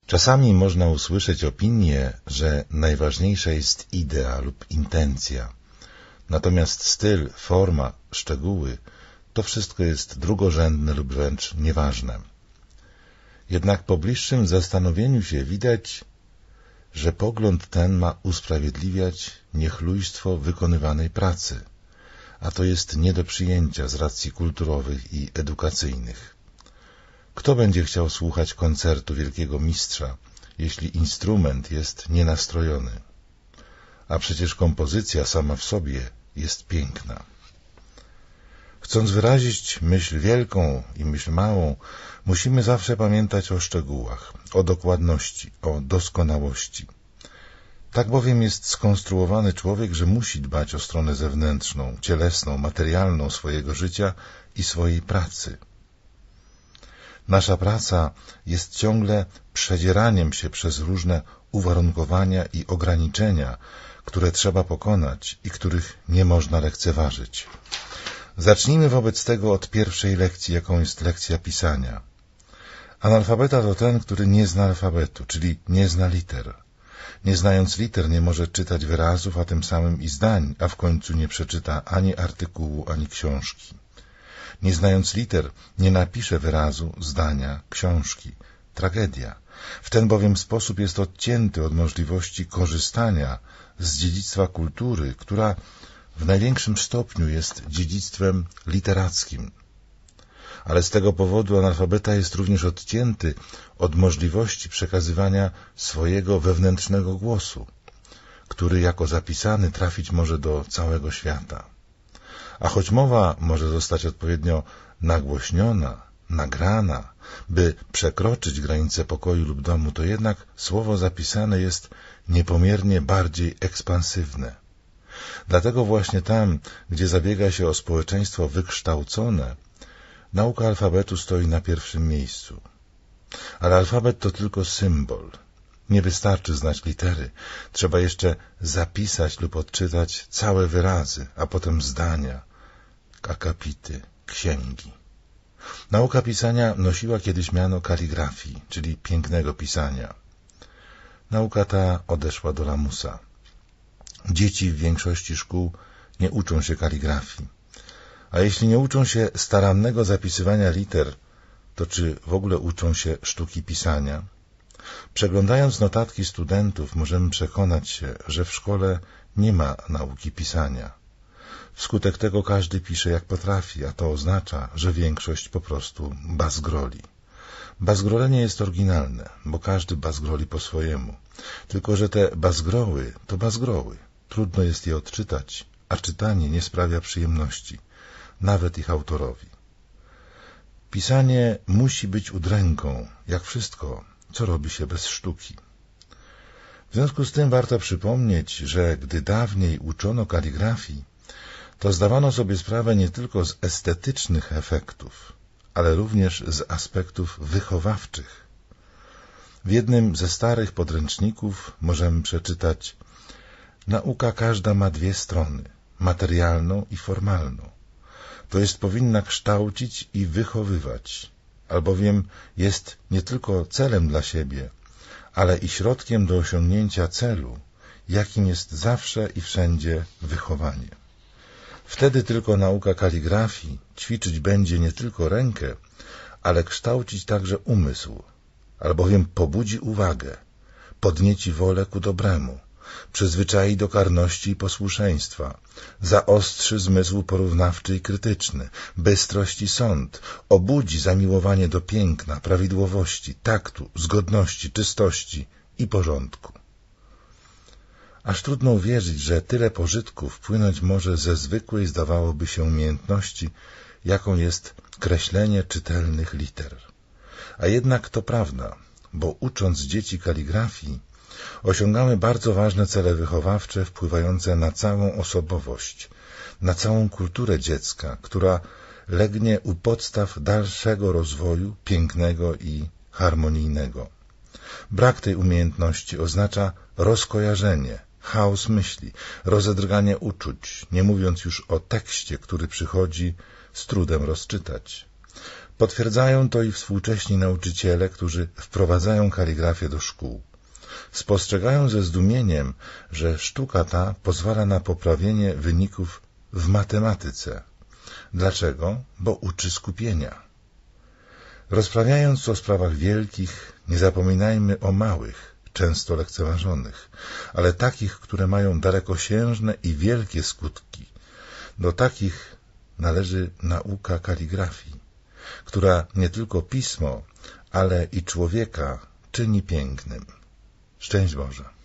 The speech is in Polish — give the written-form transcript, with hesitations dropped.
Czasami można usłyszeć opinię, że najważniejsza jest idea lub intencja, natomiast styl, forma, szczegóły to wszystko jest drugorzędne lub wręcz nieważne. Jednak po bliższym zastanowieniu się widać, że pogląd ten ma usprawiedliwiać niechlujstwo wykonywanej pracy, a to jest nie do przyjęcia z racji kulturowych i edukacyjnych. Kto będzie chciał słuchać koncertu wielkiego mistrza, jeśli instrument jest nienastrojony? A przecież kompozycja sama w sobie jest piękna. Chcąc wyrazić myśl wielką i myśl małą, musimy zawsze pamiętać o szczegółach, o dokładności, o doskonałości. Tak bowiem jest skonstruowany człowiek, że musi dbać o stronę zewnętrzną, cielesną, materialną swojego życia i swojej pracy. Nasza praca jest ciągle przedzieraniem się przez różne uwarunkowania i ograniczenia, które trzeba pokonać i których nie można lekceważyć. Zacznijmy wobec tego od pierwszej lekcji, jaką jest lekcja pisania. Analfabeta to ten, który nie zna alfabetu, czyli nie zna liter. Nie znając liter nie może czytać wyrazów, a tym samym i zdań, a w końcu nie przeczyta ani artykułu, ani książki. Nie znając liter nie napisze wyrazu, zdania, książki. Tragedia. W ten bowiem sposób jest odcięty od możliwości korzystania z dziedzictwa kultury, która w największym stopniu jest dziedzictwem literackim. Ale z tego powodu analfabeta jest również odcięty od możliwości przekazywania swojego wewnętrznego głosu, który jako zapisany trafić może do całego świata. A choć mowa może zostać odpowiednio nagłośniona, nagrana, by przekroczyć granice pokoju lub domu, to jednak słowo zapisane jest niepomiernie bardziej ekspansywne. Dlatego właśnie tam, gdzie zabiega się o społeczeństwo wykształcone, nauka alfabetu stoi na pierwszym miejscu. Ale alfabet to tylko symbol. Nie wystarczy znać litery. Trzeba jeszcze zapisać lub odczytać całe wyrazy, a potem zdania, akapity, księgi. Nauka pisania nosiła kiedyś miano kaligrafii, czyli pięknego pisania. Nauka ta odeszła do lamusa. Dzieci w większości szkół nie uczą się kaligrafii. A jeśli nie uczą się starannego zapisywania liter, to czy w ogóle uczą się sztuki pisania? Przeglądając notatki studentów możemy przekonać się, że w szkole nie ma nauki pisania. Wskutek tego każdy pisze jak potrafi, a to oznacza, że większość po prostu bazgroli. Bazgrolenie jest oryginalne, bo każdy bazgroli po swojemu. Tylko że te bazgroły to bazgroły. Trudno jest je odczytać, a czytanie nie sprawia przyjemności, nawet ich autorowi. Pisanie musi być udręką, jak wszystko, co robi się bez sztuki. W związku z tym warto przypomnieć, że gdy dawniej uczono kaligrafii, to zdawano sobie sprawę nie tylko z estetycznych efektów, ale również z aspektów wychowawczych. W jednym ze starych podręczników możemy przeczytać: nauka każda ma dwie strony, materialną i formalną. To jest powinna kształcić i wychowywać, albowiem jest nie tylko celem dla siebie, ale i środkiem do osiągnięcia celu, jakim jest zawsze i wszędzie wychowanie. Wtedy tylko nauka kaligrafii ćwiczyć będzie nie tylko rękę, ale kształcić także umysł, albowiem pobudzi uwagę, podnieci wolę ku dobremu, przyzwyczai do karności i posłuszeństwa, zaostrzy zmysł porównawczy i krytyczny, bystrość i sąd, obudzi zamiłowanie do piękna, prawidłowości, taktu, zgodności, czystości i porządku. Aż trudno uwierzyć, że tyle pożytków płynąć może ze zwykłej, zdawałoby się, umiejętności, jaką jest kreślenie czytelnych liter. A jednak to prawda, bo ucząc dzieci kaligrafii, osiągamy bardzo ważne cele wychowawcze wpływające na całą osobowość, na całą kulturę dziecka, która legnie u podstaw dalszego rozwoju pięknego i harmonijnego. Brak tej umiejętności oznacza rozkojarzenie, chaos myśli, rozedrganie uczuć, nie mówiąc już o tekście, który przychodzi z trudem rozczytać. Potwierdzają to i współcześni nauczyciele, którzy wprowadzają kaligrafię do szkół. Spostrzegają ze zdumieniem, że sztuka ta pozwala na poprawienie wyników w matematyce. Dlaczego? Bo uczy skupienia. Rozprawiając o sprawach wielkich, nie zapominajmy o małych, często lekceważonych, ale takich, które mają dalekosiężne i wielkie skutki. Do takich należy nauka kaligrafii, która nie tylko pismo, ale i człowieka czyni pięknym. Szczęść Boże.